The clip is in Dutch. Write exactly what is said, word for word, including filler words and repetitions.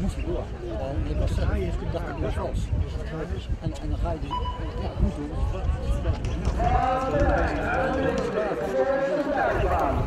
moest je door. En je was zelf, je dacht ik was vals. En, en dan ga je dus, ja, goed doen.